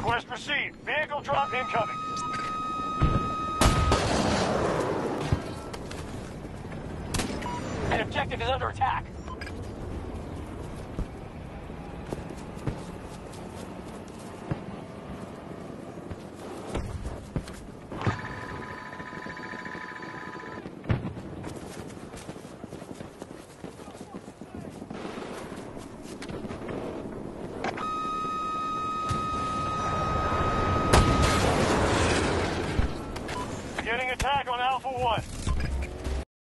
Request received. Vehicle drop incoming. An objective is under attack.